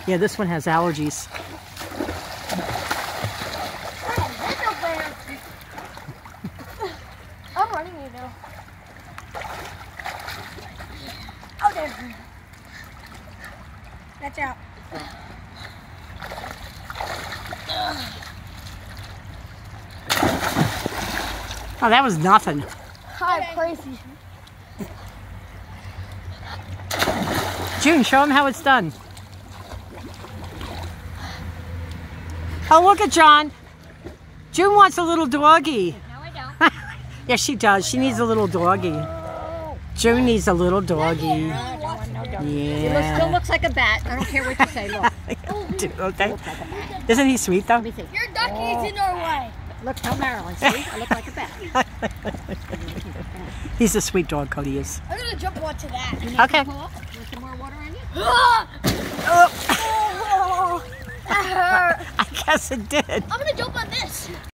Yeah, this one has allergies. I'm running you now. Oh, there's one. Watch out. Oh, that was nothing. Hi, crazy. June, show him how it's done. Oh, look at John. June wants a little doggy. No, I don't. Yes, she does. She needs a little doggy. June needs a little doggy. It still looks like a bat. I don't care what you say. Look. Okay. Isn't he sweet though? Let me see. Your ducky's in our way. Look, tell Marilyn. See? I look like a bat. He's a sweet dog, Cody is. I'm gonna jump onto that. Okay. Want some more water on you? Oh, that hurt. I guess it did. I'm gonna jump on this.